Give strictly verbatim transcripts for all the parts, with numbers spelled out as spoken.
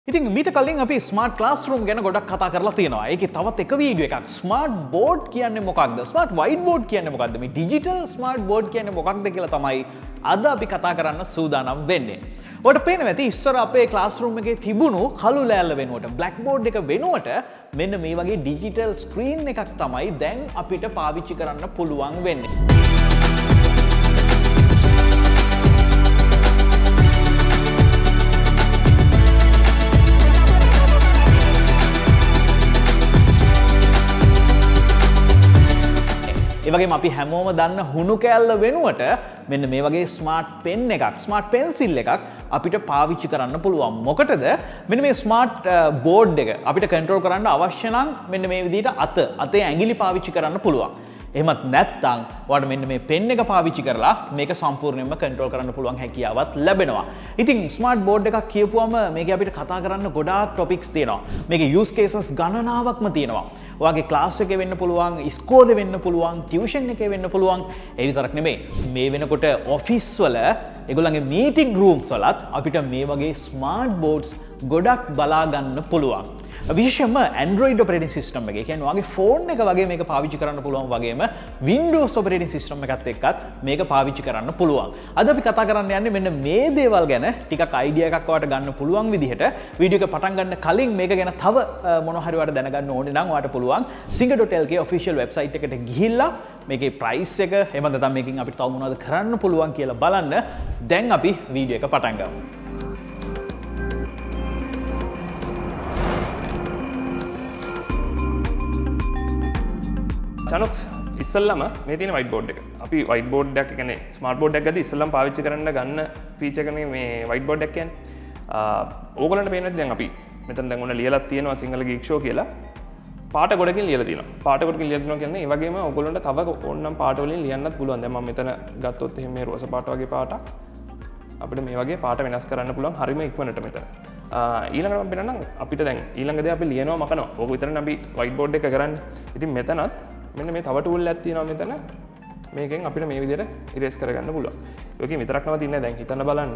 ඉතින් මීට කලින් අපි ස්මාර්ට් ක්ලාස්රූම් ගැන ගොඩක් කතා කරලා තියෙනවා. ඒකේ තවත් එක වීඩියෝ එකක් ස්මාර්ට් බෝඩ් කියන්නේ මොකක්ද? ස්මාර්ට් වයිට් බෝඩ් කියන්නේ මොකක්ද? මේ ඩිජිටල් ස්මාර්ට් බෝඩ් කියන්නේ මොකක්ද කියලා තමයි අද අපි කතා කරන්න සූදානම් වෙන්නේ. ඔයාලට පේනවා ඇති ඉස්සර අපේ ක්ලාස්රූම් එකේ තිබුණු කළු ලෑල්ල වෙනුවට බ්ලැක් බෝඩ් එක වෙනුවට මෙන්න මේ වගේ ඩිජිටල් ස්ක්‍රීන් එකක් තමයි දැන් අපිට පාවිච්චි කරන්න පුළුවන් වෙන්නේ. ඒ වගේම අපි හැමෝම දන්න හුණු කෑල්ල වෙනුවට මෙන්න මේ වගේ ස්මාර්ට් පෙන් එකක් ස්මාර්ට් පෙන්සිල් එකක් අපිට පාවිච්චි කරන්න පුළුවන්. මොකටද? මෙන්න මේ ස්මාර්ට් බෝඩ් එක අපිට කන්ට්‍රෝල් කරන්න අවශ්‍ය නම් මෙන්න මේ විදිහට අත අතේ ඇඟිලි පාවිච්චි කරන්න පුළුවන්. එහෙමත් නැත්නම් ඔයාලට මෙන්න මේ පෙන් එක පාවිච්චි කරලා මේක සම්පූර්ණයෙන්ම කන්ට්‍රෝල් කරන්න පුළුවන් හැකියාවක් ලැබෙනවා. ඉතින් ස්මාර්ට් බෝඩ් එකක් කියපුවම මේකේ අපිට කතා කරන්න ගොඩාක් ටොපික්ස් තියෙනවා. මේකේ යූස් කේසස් ගණනාවක්ම තියෙනවා. ඔයාගේ ක්ලාස් එකේ වෙන්න පුළුවන්, ඉස්කෝලේ වෙන්න පුළුවන්, ටියුෂන් එකේ වෙන්න පුළුවන්. ඒ විතරක් නෙමෙයි. මේ වෙනකොට ඔෆිස් වල ඒගොල්ලන්ගේ මීටින් රූම්ස් වලත් අපිට මේ වගේ ස්මාර්ට් බෝඩ්ස් ගොඩක් බලා ගන්න පුළුවන්. විශේෂයෙන්ම Android operating system එකේ කියන්නේ ඔයාගේ ෆෝන් එක වගේ මේක පාවිච්චි කරන්න පුළුවන් වගේම Windows operating system එකත් එක්කත් මේක පාවිච්චි කරන්න පුළුවන්. අද අපි කතා කරන්න යන්නේ මෙන්න මේ දේවල් ගැන ටිකක් අයිඩියා එකක් ඔයාලට ගන්න පුළුවන් විදිහට. වීඩියෝ එක පටන් ගන්න කලින් මේක ගැන තව මොනවා හරි ඔයාලට දැනගන්න ඕනේ නම් ඔයාලට පුළුවන් singa dot l k official website එකට ගිහිල්ලා මේකේ price එක එහෙම නැත්නම් මේකෙන් අපිට තව මොනවද කරන්න පුළුවන් කියලා බලන්න. දැන් අපි වීඩියෝ එක පටන් ගමු. Chanux ඉස්සල්ලාම මේ තියෙන white board එක. අපි white board එකක් කියන්නේ smart board එකක් ගත්තී ඉස්සල්ලාම පාවිච්චි කරන්න ගන්න feature එකනේ මේ white board එකක් කියන්නේ. ඕගොල්ලන්ට පේන්නේ දැන් අපි මෙතන දැන් ඔන්න ලියලා තියෙනවා සිංහල geek show කියලා. පාට ගොඩකින් ලියලා තියෙනවා. පාට ගොඩකින් ලියලා තියෙනවා කියන්නේ ඒ වගේම ඕගොල්ලන්ට තව ඕනනම් පාට වලින් ලියන්නත් පුළුවන්. දැන් මම මෙතන ගත්තොත් එහෙම මේ රෝස පාට වගේ පාටක් අපිට මේ වගේ පාට වෙනස් කරන්න පුළුවන් හරිම ඉක්මනට මෙතන. ඊළඟට මම පෙන්නන්නම් අපිට දැන් ඊළඟ දේ අපි ලියනවා මකනවා. ඕක විතරනේ අපි white board එක කරන්නේ. ඉතින් මෙතනත් මෙන්න මේ තව ටූල් එකක් තියෙනවා මෙතන. මේකෙන් අපිට මේ විදිහට ඉරේස් කරගන්න පුළුවන්. ඒකේ විතරක් නවතින්නේ දැන් හිතන්න බලන්න.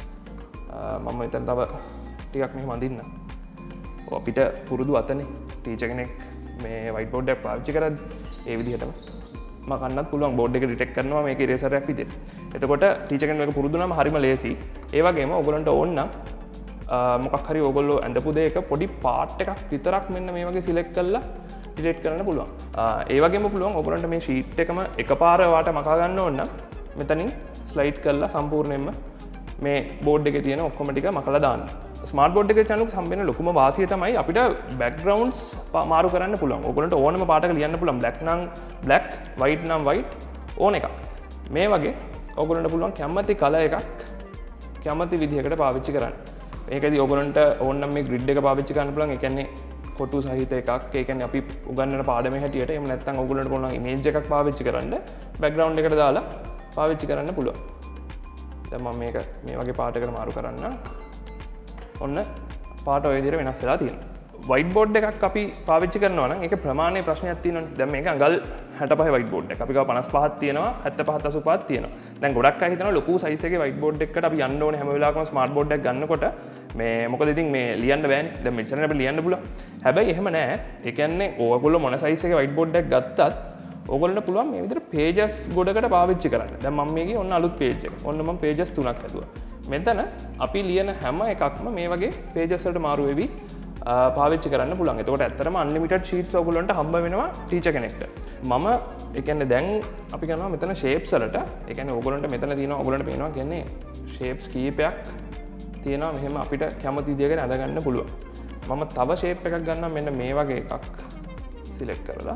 මම මෙතන තව ටිකක් මෙහෙම අඳින්න. ඔය අපිට පුරුදු අතනේ ටීචර් කෙනෙක් මේ white board එක පාවිච්චි කරද්දී ඒ විදිහටම මකන්නත් පුළුවන් බෝඩ් එක ඩිටෙක්ට් කරනවා මේක ඉරේසර් එකක් විදිහට. එතකොට ටීචර් කෙනෙක් මේක පුරුදු නම් හරිම ලේසි. ඒ වගේම ඔයගොල්ලන්ට ඕන නම් මොකක් හරි ඕගොල්ලෝ ඇඳපු දෙයක පොඩි පාර්ට් එකක් විතරක් මෙන්න මේ වගේ සිලෙක්ට් කරලා ඩිලීට් කරන්න පුළුවන්. ඒ වගේම පුළුවන් ඔයගොල්ලන්ට මේ ෂීට් එකම එකපාර වාට මකා ගන්න ඕන නම් මෙතනින් ස්ලයිඩ් කරලා සම්පූර්ණයෙන්ම මේ බෝඩ් එකේ තියෙන ඔක්කොම ටික මකලා දාන්න. ස්මාර්ට් බෝඩ් එකේ Chanux හම්බෙන ලොකුම වාසිය තමයි අපිට බෑග්ග්‍රවුන්ඩ්ස් මාරු කරන්න පුළුවන්. ඔයගොල්ලන්ට ඕනම පාටක ලියන්න පුළුවන්. black නම් black, white නම් white ඕන එකක්. මේ වගේ ඔයගොල්ලන්ට පුළුවන් කැමති කලර් එකක් කැමති විදිහකට පාවිච්චි කරන්න. ඒකදී ඔයගොල්ලන්ට ඕන නම් මේ grid එක පාවිච්චි කරන්න පුළුවන්. ඒ කියන්නේ කොටු සහිත එකක්. ඒ කියන්නේ අපි උගන්වන පාඩමේ හැටියට එහෙම නැත්නම් ඔයගොල්ලන්ට පුළුවන් ඉමේජ් එකක් පාවිච්චි කරන්න බෑග්ග්‍රවුන්ඩ් එකට දාලා පාවිච්චි කරන්න පුළුවන්. දැන් මම මේක මේ වගේ පාටයකට මාරු කරන්න. ඔන්න පාට ඔය විදිහට වෙනස් වෙලා තියෙනවා. white board එකක් අපි පාවිච්චි කරනවා නම් ඒකේ ප්‍රමාණයේ ප්‍රශ්නයක් තියෙනවනේ. දැන් මේක අඟල් හැටපහ white board එක. අපි ගාව පනස් පහක් තියෙනවා, හැත්තෑ පහක් අසූ පහක් තියෙනවා. දැන් ගොඩක් අය හිතනවා ලොකු size එකේ white board එකකට අපි යන්න ඕනේ හැම වෙලාවකම smart board එකක් ගන්නකොට මේ මොකද ඉතින් මේ ලියන්න බෑනේ. දැන් මෙච්චරනේ අපිට ලියන්න පුළුවන්. හැබැයි එහෙම නෑ. ඒ කියන්නේ ඕගොල්ලෝ මොන size එකේ white board එකක් ගත්තත් ඕගොල්ලන්ට පුළුවන් මේ විදිහට pages ගොඩකට පාවිච්චි කරන්න. දැන් මම මේකේ ඔන්න අලුත් page එක. ඔන්න මම pages තුනක් හදුවා. මෙතන අපි ලියන හැම එකක්ම මේ වගේ pages වලට මාරු වෙවි පාවිච්චි කරන්න පුළුවන්. එතකොට ඇත්තටම unlimited sheets ඔයගොල්ලන්ට හම්බ වෙනවා ටීචර් කෙනෙක්ට. මම ඒ කියන්නේ දැන් අපි කරනවා මෙතන shapes වලට. ඒ කියන්නේ ඔයගොල්ලන්ට මෙතන තියෙනවා ඔයගොල්ලන්ට පේනවා කියන්නේ shapes කීපයක් තියෙනවා මෙහෙම අපිට කැමති විදිහකට අඳ ගන්න පුළුවන්. මම තව shape එකක් ගන්නම් මෙන්න මේ වගේ එකක් select කරලා.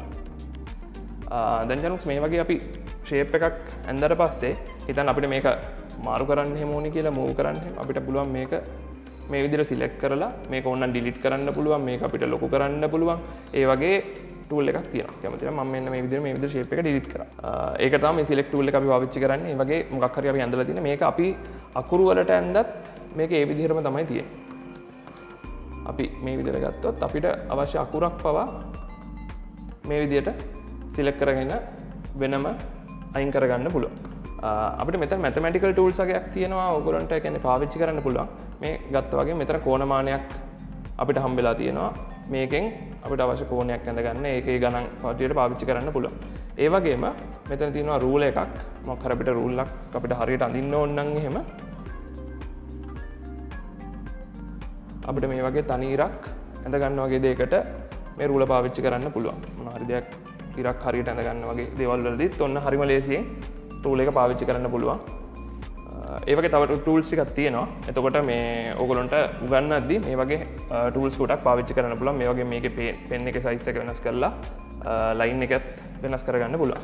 දැන් Chanux මේ වගේ අපි shape එකක් ඇඳලා පස්සේ හිතන්න අපිට මේක මාරු කරන්න එහෙම ඕනේ කියලා move කරන්න එහෙම අපිට පුළුවන් මේක මේ විදිහට සිලෙක්ට් කරලා මේක ඕනනම් ඩිලීට් කරන්න පුළුවන් මේක අපිට ලොකු කරන්න පුළුවන් ඒ වගේ ටූල් එකක් තියෙනවා. කැමතිද මම මෙන්න මේ විදිහට මේ විදිහට ෂේප් එක ඩිලීට් කරා. ඒක තමයි මේ සිලෙක්ට් ටූල් එක අපි පාවිච්චි කරන්නේ. මේ වගේ මොකක් හරි අපි ඇඳලා තියෙන මේක අපි අකුරු වලට ඇඳත් මේක ඒ විදිහටම තමයි තියෙන්නේ. අපි මේ විදිහට ගත්තොත් අපිට අවශ්‍ය අකුරක් පවා මේ විදිහට සිලෙක්ට් කරගෙන වෙනම අයින් කරගන්න පුළුවන්. අපිට මෙතන mathematical tools වගේක් තියෙනවා. ඔයගොල්ලන්ට ඒ කියන්නේ පාවිච්චි කරන්න පුළුවන්. මේ ගත්තා වගේ මෙතන කෝණමානයක් අපිට හම්බෙලා තියෙනවා මේකෙන් අපිට අවශ්‍ය කෝණයක් ඇඳ ගන්න ඒකේ ගණන් කටියට පාවිච්චි කරන්න පුළුවන්. ඒ වගේම මෙතන තියෙනවා රූල් එකක්. මොකක් හරි අපිට රූල් එකක් අපිට හරියට අඳින්න ඕන නම් එහෙම අපිට මේ වගේ තනි ඉරක් ඇඳ ගන්න වගේ දෙයකට මේ රූල පාවිච්චි කරන්න පුළුවන්. මොන හරි දෙයක් ඉරක් හරියට ඇඳ ගන්න වගේ දේවල් වලදීත් ඔන්න හරිම ලේසියෙන් රූල් එක පාවිච්චි කරන්න පුළුවන්. ඒ වගේ තව ටූල්ස් ටිකක් තියෙනවා. එතකොට මේ ඕගොල්ලන්ට උගන්වද්දි මේ වගේ ටූල්ස් කොටක් පාවිච්චි කරන්න පුළුවන්. මේ වගේ මේකේ පෙන් එකේ සයිස් එක වෙනස් කරලා ලයින් එකත් වෙනස් කරගන්න පුළුවන්.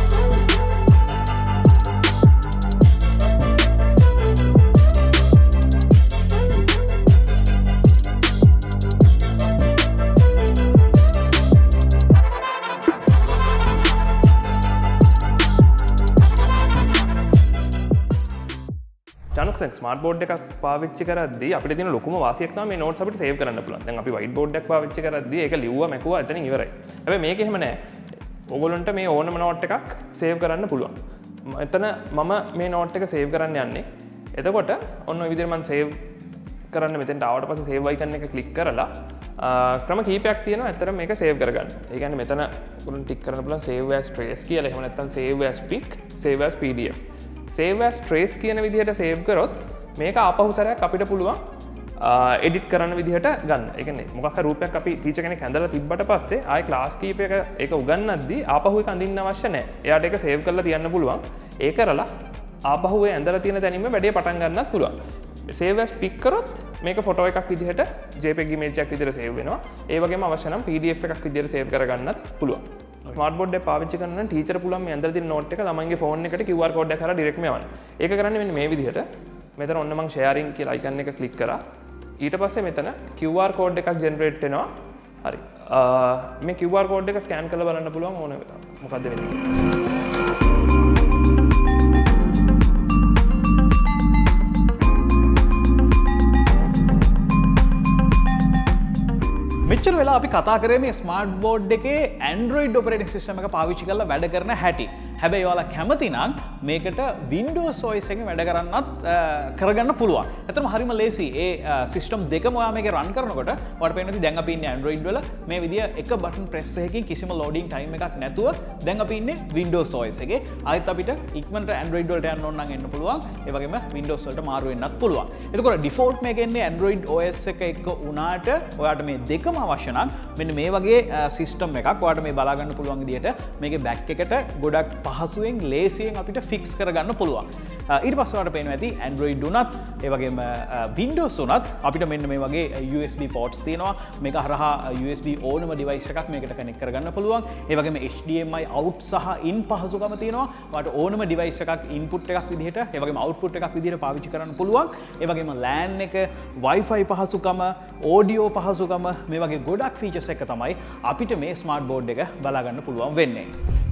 Chanux ස්මාර්ට් බෝඩ් එකක් පාවිච්චි කරද්දී අපිට තියෙන ලොකුම වාසියක් තමයි මේ නෝට්ස් අපිට සේව් කරන්න පුළුවන්. දැන් අපි වයිට් බෝඩ් එකක් පාවිච්චි කරද්දී ඒක ලිව්වා මැකුවා එතනින් ඉවරයි. හැබැයි මේක එහෙම නෑ. ඕගොල්ලන්ට මේ ඕනම නෝට් එකක් සේව් කරන්න පුළුවන්. එතන මම මේ නෝට් එක සේව් කරන්න යන්නේ. එතකොට ඔන්න ඔය විදිහට මම සේව් කරන්න මෙතෙන්ට ආවට පස්සේ සේව් අයිකන් එක ක්ලික් කරලා ක්‍රම කීපයක් තියෙනවා ඇත්තටම මේක සේව් කරගන්න. ඒ කියන්නේ මෙතන ඔයගොල්ලන්ට ටික් කරන්න පුළුවන් save as trace කියලා. එහෙම නැත්නම් save as pic, save as P D F. save as trace කියන විදිහට සේව් කරොත් මේක ආපහු සැරයක් අපිට පුළුවන් එඩිට් කරන්න විදිහට ගන්න. ඒ කියන්නේ මොකක් හරි රූපයක් අපි ටීචර් කෙනෙක් ඇඳලා තිබ්බට පස්සේ ආයේ ක්ලාස් කීප එක ඒක උගන්වද්දී ආපහු ඒක අඳින්න අවශ්‍ය නැහැ. එයාට ඒක සේව් කරලා තියන්න පුළුවන්. ඒ කරලා ආපහු ඒ ඇඳලා තියෙන තැනින්ම වැඩේ පටන් ගන්නත් පුළුවන්. save as pic කරොත් මේක ෆොටෝ එකක් විදිහට JPEG image එකක් විදිහට සේව් වෙනවා. ඒ වගේම අවශ්‍ය නම් P D F එකක් විදිහට සේව් කරගන්නත් පුළුවන්. ස්මාර්ට් බෝඩ් එක පාවිච්චි කරන නම් ටීචර් පුළුවන් මේ ඇඳලා තියෙන නෝට් එක ළමයින්ගේ ෆෝන් එකට Q R කෝඩ් එක කරලා ඩිරෙක්ට්ම යවන්න. ඒක කරන්නේ මෙන්න මේ විදිහට. මෙතන ඔන්න මම sharing කියලා icon එක ක්ලික් කරා. ඊට පස්සේ මෙතන Q R කෝඩ් එකක් ජෙනරේට් වෙනවා. හරි. මේ Q R කෝඩ් එක ස්කෑන් කරලා බලන්න පුළුවන් ඕන වෙලාවක. මොකද්ද වෙන්නේ කියලා. මෙච්චර වෙලා අපි කතා කරේ මේ ස්මාර්ට් බෝඩ් එකේ Android operating system එක පාවිච්චි කරලා වැඩ කරන හැටි. හැබැයි ඔයාලා කැමති නම් මේකට Windows O S එකෙන් වැඩ කරන්නත් කරගන්න පුළුවන්. ඇත්තටම හරිම ලේසි. ඒ සිස්ටම් දෙකම ඔයා මේකේ රන් කරනකොට ඔයාලට පේනවා දැන් අපි ඉන්නේ Android වල මේ විදිය එක බටන් ප්‍රෙස් එකකින් කිසිම loading time එකක් නැතුව දැන් අපි ඉන්නේ Windows O S එකේ. ආයෙත් අපිට ඉක්මනට Android වලට යන්න ඕන නම් එන්න පුළුවන්. ඒ වගේම Windows වලට මාරු වෙන්නත් පුළුවන්. එතකොට default මේකේ ඉන්නේ Android O S එක එක්ක උනාට ඔයාට මේ දෙකම අවශ්‍ය නම් මෙන්න මේ වගේ සිස්ටම් එකක් ඔයාලට මේ බලා ගන්න පුළුවන් විදිහට මේකේ බෑක් එකට ගොඩක් පහසුවෙන් ලේසියෙන් අපිට ෆික්ස් කරගන්න පුළුවන්. ඊට පස්සේ ඔයාලට පේනවා ඇති Android උනත් ඒ වගේම Windows උනත් අපිට මෙන්න මේ වගේ U S B ports තියෙනවා. මේක හරහා U S B ඕනම device එකක් මේකට connect කරගන්න පුළුවන්. ඒ වගේම H D M I out සහ in පහසුකම තියෙනවා. ඔයාලට ඕනම device එකක් input එකක් විදිහට ඒ වගේම output එකක් විදිහට පාවිච්චි කරන්න පුළුවන්. ඒ වගේම LAN එක, Wi-Fi පහසුකම, audio පහසුකම මේ වගේ ගොඩක් ෆීචර්ස් එක තමයි අපිට මේ ස්මාර්ට් බෝඩ් එක බලා ගන්න පුළුවන් වෙන්නේ.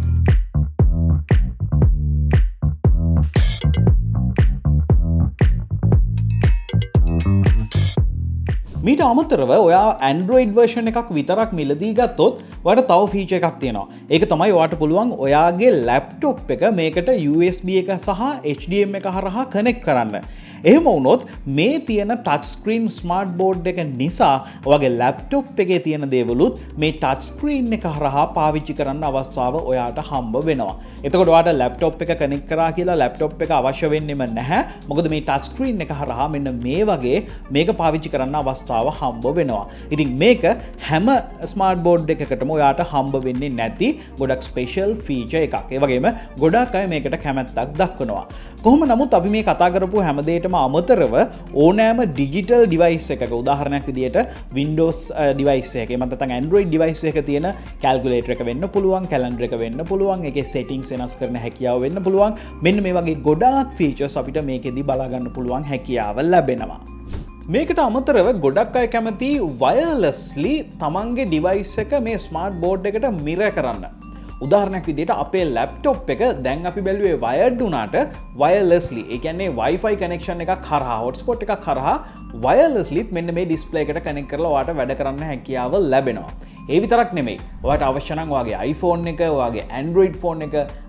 මීට අමතරව ඔයා Android version එකක් විතරක් මිලදී ගත්තොත් ඔයාට තව ෆීචර් එකක් තියෙනවා. ඒක තමයි ඔයාට පුළුවන් ඔයාගේ ලැප්ටොප් එක මේකට U S B එක සහ H D M එක හරහා කනෙක්ට් කරන්න. එහෙම වුණොත් මේ තියෙන ටච් ස්ක්‍රීන් ස්මාර්ට් බෝඩ් එක නිසා ඔයාගේ ලැප්ටොප් එකේ තියෙන දේවලුත් මේ ටච් ස්ක්‍රීන් එක හරහා පාවිච්චි කරන්න අවස්ථාව ඔයාට හම්බ වෙනවා. එතකොට ඔයාට ලැප්ටොප් එක කනෙක්ට් කරා කියලා ලැප්ටොප් එක අවශ්‍ය වෙන්නෙම නැහැ. මොකද මේ ටච් ස්ක්‍රීන් එක හරහා මෙන්න මේ වගේ මේක පාවිච්චි කරන්න අවස්ථාව හම්බ වෙනවා. ඉතින් මේක හැම ස්මාර්ට් බෝඩ් එකකටම ඔයාට හම්බ වෙන්නේ නැති ගොඩක් ස්පෙෂල් ෆීචර් එකක්. ඒ වගේම ගොඩක් අය මේකට කැමැත්තක් දක්වනවා. කොහොම නමුත් අපි මේ කතා කරපු හැමදේටම අමතරව ඕනෑම ඩිජිටල් ඩිවයිස් එකක උදාහරණයක් විදිහට Windows ඩිවයිස් එකක එහෙම නැත්නම් Android ඩිවයිස් එකක තියෙන කැල්කියුලේටර් එක වෙන්න පුළුවන්, කැලෙන්ඩර් එක වෙන්න පුළුවන්, ඒකේ settings වෙනස් කරන හැකියාව වෙන්න පුළුවන්. මෙන්න මේ වගේ ගොඩාක් ෆීචර්ස් අපිට මේකෙදි බලා ගන්න පුළුවන් හැකියාව ලැබෙනවා. මේකට අමතරව ගොඩක් අය කැමති වයර්ලස්ලි තමන්ගේ ඩිවයිස් එක මේ ස්මාර්ට් බෝඩ් එකට මිරර් කරන්න. උදාහරණයක් විදිහට අපේ ලැප්ටොප් එක දැන් අපි බැලුවේ වයර්ඩ් උනාට වයර්ලස්ලි ඒ කියන්නේ Wi-Fi connection එකක් හරහා hotspot එකක් හරහා වයර්ලස්ලිත් මෙන්න මේ ඩිස්ප්ලේ එකට කනෙක්ට් කරලා ඔයාලට වැඩ කරන්න හැකියාව ලැබෙනවා. ඒ විතරක් නෙමෙයි. ඔයාලට අවශ්‍ය නම් ඔයාගේ iPhone එක, ඔයාගේ Android phone එක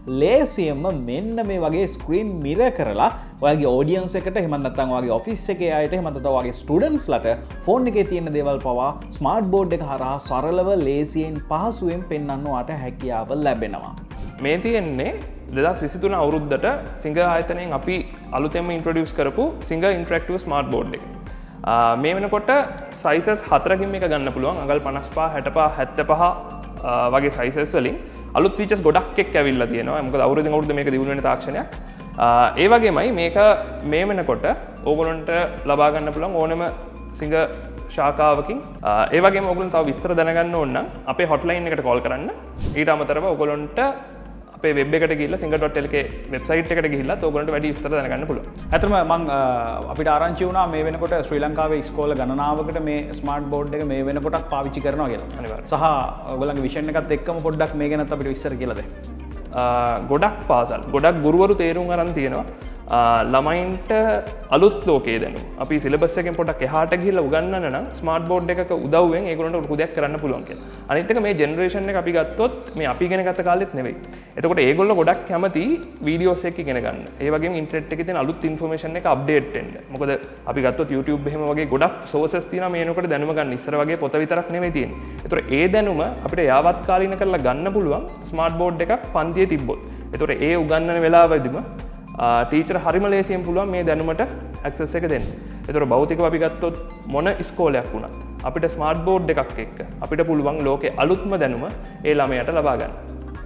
ලේසියෙන්ම මෙන්න මේ වගේ ස්ක්‍රීන් මිරර් කරලා ඔයාගේ ඔඩියන්ස් එකට එහෙම නැත්නම් ඔයාගේ ඔෆිස් එකේ අයට එහෙම නැත්නම් ඔයාගේ ස්ටුඩන්ට්ස් ලට ෆෝන් එකේ තියෙන දේවල් පවා ස්මාර්ට් බෝඩ් එක හරහා සරලව ලේසියෙන් පහසුවෙන් පෙන්වන්න ඔයාට හැකියාව ලැබෙනවා. මේ තියෙන්නේ දෙදස් විසිතුන අවුරුද්දට සිංහ ආයතනයෙන් අපි අලුතෙන්ම ඉන්ට්‍රොඩියුස් කරපු සිංහ ඉන්ටරැක්ටිව් ස්මාර්ට් බෝඩ් එක. මේ වෙනකොට සයිසස් හතරකින් මේක ගන්න පුළුවන්. අඟල් පනස් පහ හැට පහ හැත්තෑ පහ වගේ සයිසස් වලින් අලුත් ෆීචර්ස් ගොඩක් එක්ක ඇවිල්ලා තියෙනවා. මොකද අවුරුද්දෙන් අවුරුද්ද මේක දියුණු වෙන තාක්ෂණයක්. ඒ වගේමයි මේක මේ වෙනකොට ඕගොල්ලන්ට ලබා ගන්න පුළුවන් ඕනම සිංහ ශාකාවකින්. ඒ වගේම ඕගොල්ලන් තව විස්තර දැනගන්න ඕන නම් අපේ හොට්ලයින් එකට කෝල් කරන්න. ඊට අමතරව ඕගොල්ලන්ට අපේ වෙබ් එකට ගිහිල්ලා සිංහ ඩොට් එල් කේ වෙබ්සයිට් එකට ගිහිල්ලා ඕගොල්ලන්ට වැඩි විස්තර දැනගන්න පුළුවන්. ඇත්තටම මම අපිට ආරංචි වුණා මේ වෙනකොට ශ්‍රී ලංකාවේ ඉස්කෝල ගණනාවකට මේ ස්මාර්ට් බෝඩ් එක මේ වෙනකොටත් පාවිච්චි කරනවා කියලා. අනිවාර්යයෙන්. සහ ඔයගොල්ලන්ගේ විෂන් එකත් එක්කම පොඩ්ඩක් මේ ගැනත් අපිට විස්තර කියලා දෙන්න. ගොඩක් පාසල් ගොඩක් ගුරුවරු තේරුම් අරන් තියෙනවා ළමයින්ට අලුත් ලෝකයේ දැනුම. අපි සිලබස් එකෙන් පොඩක් එහාට ගිහිල්ලා උගන්වන්න නම් ස්මාර්ට් බෝඩ් එකක උදව්වෙන් ඒගොල්ලන්ට ලොකු දෙයක් කරන්න පුළුවන් කියලා. අනිත් එක මේ ජෙනරේෂන් එක අපි ගත්තොත් මේ අපි ඉගෙන ගත්ත කාලෙත් නෙවෙයි. එතකොට ඒගොල්ලෝ ගොඩක් කැමති වීඩියෝස් එක ඉගෙන ගන්න. ඒ වගේම ඉන්ටර්නෙට් එකේ තියෙන අලුත් ඉන්ෆර්මේෂන් එක අප්ඩේට් වෙන්න. මොකද අපි ගත්තොත් YouTube එහෙම වගේ ගොඩක් සෝසස් තියෙනවා මේ වෙනකොට දැනුම ගන්න. ඉස්සර වගේ පොත විතරක් නෙවෙයි තියෙන්නේ. එතකොට ඒ දැනුම අපිට යාවත් කාලීන කරලා ගන්න පුළුවන් ස්මාර්ට් බෝඩ් එකක් පන්තියේ තිබ්බොත්. එතකොට ඒ උගන්වන වෙලාවෙදිම ටීචර් හරිම ලේසියෙන් පුළුවන් මේ දැනුමට ඇක්සස් එක දෙන්න. ඒතර භෞතිකව අපි ගත්තොත් මොන ඉස්කෝලයක් වුණත් අපිට ස්මාර්ට් බෝඩ් එකක් එක්ක අපිට පුළුවන් ලෝකේ අලුත්ම දැනුම ඒ ළමයට ලබා ගන්න.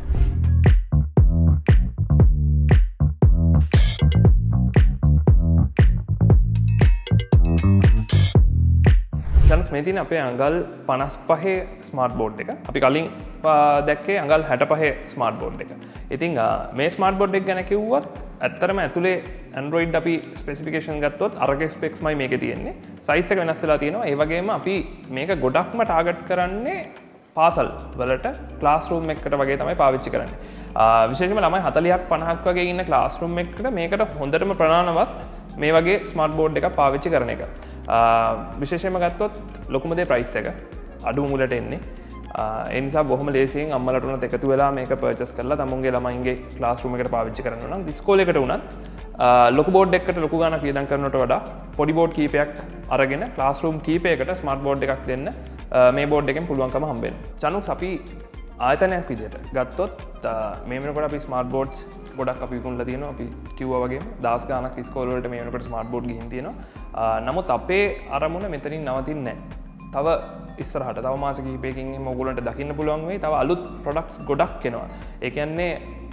චන්ස් මේ තියෙන අපේ අඟල් පනස් පහේ ස්මාර්ට් බෝඩ් එක. අපි කලින් දැක්කේ අඟල් හැට පහේ ස්මාර්ට් බෝඩ් එක. ඉතින් මේ ස්මාර්ට් බෝඩ් එක ගැන කිව්වොත් ඇත්තරම ඇතුලේ Android අපි ස්පෙසිෆිකේෂන් ගත්තොත් අරගේ ස්පෙක්ස්මයි මේකේ තියෙන්නේ. සයිස් එක වෙනස් වෙලා තියෙනවා. ඒ වගේම අපි මේක ගොඩක්ම ටාගට් කරන්නේ පාසල් වලට ක්ලාස් රූම් එකකට වගේ තමයි පාවිච්චි කරන්නේ. විශේෂයෙන්ම ළමයි හතලිහක් පනහක් වගේ ඉන්න ක්ලාස් රූම් එකකට මේකට හොඳටම ප්‍රමාණවත් මේ වගේ ස්මාර්ට් බෝඩ් එකක් පාවිච්චි කරන එක. විශේෂයෙන්ම ගත්තොත් ලොකුම දේ ප්‍රයිස් එක අඩු මුලට එන්නේ. ඒ නිසා බොහොම ලේසියෙන් අම්මලාට උනත් එකතු වෙලා මේක පර්චේස් කරලා තමුන්ගේ ළමයින්ගේ ක්ලාස් රූම් එකට පාවිච්චි කරනවා නම් ඉස්කෝලේකට උනත් ලොකු බෝඩ් එකකට ලොකු ගාණක් වියදම් කරනවට වඩා පොඩි බෝඩ් කීපයක් අරගෙන ක්ලාස් රූම් කීපයකට ස්මාර්ට් බෝඩ් එකක් දෙන්න මේ බෝඩ් එකෙන් පුළුවන්කම හම්බ වෙනවා. Chanux අපි ආයතනයක් විදිහට ගත්තොත් මේ වෙනකොට අපි ස්මාර්ට් බෝඩ්ස් ගොඩක් අපි විකුණලා තියෙනවා. අපි කිව්වා වගේම දහස් ගාණක් ඉස්කෝල වලට මේ වෙනකොට ස්මාර්ට් බෝඩ් ගිහින් තියෙනවා. නමුත් අපේ අරමුණ මෙතනින් නවතින්නේ නැහැ. තව ඉස්සරහට තව මාස කිහිපයකින් එහෙම ඕගොල්ලන්ට දකින්න පුළුවන් වෙයි. තව අලුත් ප්‍රොඩක්ට්ස් ගොඩක් එනවා. ඒ කියන්නේ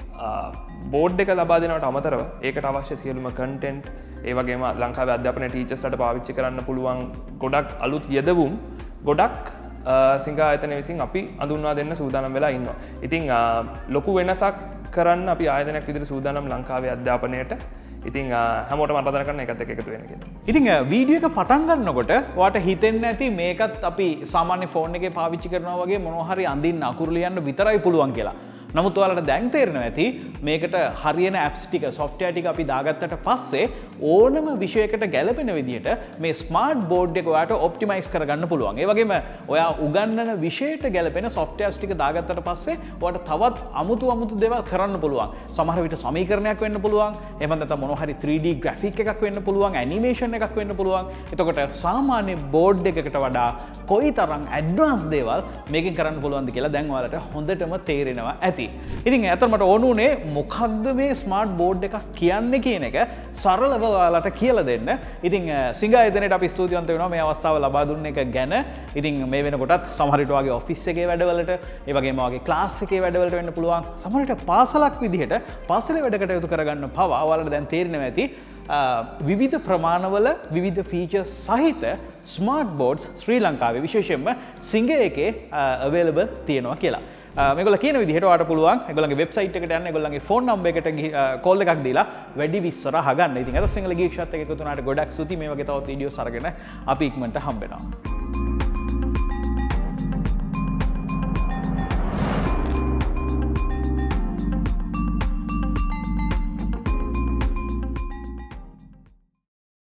බෝඩ් එක ලබා දෙනවට අමතරව ඒකට අවශ්‍ය සියලුම කන්ටෙන්ට් ඒ වගේම ලංකාවේ අධ්‍යාපන ටීචර්ස්ලාට පාවිච්චි කරන්න පුළුවන් ගොඩක් අලුත් යෙදවුම් ගොඩක් සිංහ ආයතනය විසින් අපි අඳුන්වා දෙන්න සූදානම් වෙලා ඉන්නවා. ඉතින් ලොකු වෙනසක් කරන්න අපි ආයතනයක් විදිහට සූදානම් ලංකාවේ අධ්‍යාපනයට. ඉතින් හැමෝටම අරදර කරන්න එකත් එක්ක එකතු වෙන්න කියලා. ඉතින් වීඩියෝ එක පටන් ගන්නකොට ඔයාට හිතෙන්නේ නැති මේකත් අපි සාමාන්‍ය ෆෝන් එකේ පාවිච්චි කරනවා වගේ මොනවා හරි අඳින්න අකුරු ලියන්න විතරයි පුළුවන් කියලා. නමුත් ඔයාලට දැන් තේරෙනවා ඇති මේකට හරියන ඇප්ස් ටික software ටික අපි දාගත්තට පස්සේ ඕනම විෂයකට ගැලපෙන විදිහට මේ ස්මාර්ට් බෝඩ් එක ඔයාට ඔප්ටිමයිස් කරගන්න පුළුවන්. ඒ වගේම ඔයා උගන්වන විෂයට ගැලපෙන softwares ටික දාගත්තට පස්සේ ඔයාට තවත් අමුතු අමුතු දේවල් කරන්න පුළුවන්. සමහර විට සමීකරණයක් වෙන්න පුළුවන්. එහෙම නැත්නම් මොනවා හරි three D graphic එකක් වෙන්න පුළුවන්, animation එකක් වෙන්න පුළුවන්. එතකොට සාමාන්‍ය බෝඩ් එකකට වඩා කොයිතරම් advanced දේවල් මේකෙන් කරන්න පුළුවන්ද කියලා දැන් ඔයාලට හොඳටම තේරෙනවා ඇති. ඉතින් ඇත්තටම මට ඕන උනේ මොකක්ද මේ ස්මාර්ට් බෝඩ් එකක් කියන්නේ කියන එක සරලව ඔයාලට කියලා දෙන්න. ඉතින් සිංහ ආයතනයට අපි ස්තුතිවන්ත වෙනවා මේ අවස්ථාව ලබා දුන්න එක ගැන. ඉතින් මේ වෙනකොටත් සමහර විට වගේ ඔෆිස් එකේ වැඩවලට, ඒ වගේම වගේ ක්ලාස් එකේ වැඩවලට වෙන්න පුළුවන්. සමහර විට පාසලක් විදිහට පාසලේ වැඩ කටයුතු කරගන්න පවා ඔයාලට දැන් තේරෙනවා ඇති විවිධ ප්‍රමාණවල විවිධ ෆීචර්ස් සහිත ස්මාර්ට් බෝඩ්ස් ශ්‍රී ලංකාවේ විශේෂයෙන්ම සිංහ එකේ අවైలබල් තියෙනවා කියලා. මේගොල්ලෝ කියන විදිහට ඔයාලට පුළුවන් ඒගොල්ලන්ගේ වෙබ්සයිට් එකට යන්න ඒගොල්ලන්ගේ ෆෝන් නම්බර් එකට කෝල් එකක් දීලා වැඩි විස්තර අහගන්න. ඉතින් අද සිංහල ගීක්ෂත් එක්ක එකතු වුණාට ගොඩක් ස්තුතියි. මේ වගේ තවත් වීඩියෝස් අරගෙන අපි ඉක්මනට හම්බ වෙනවා.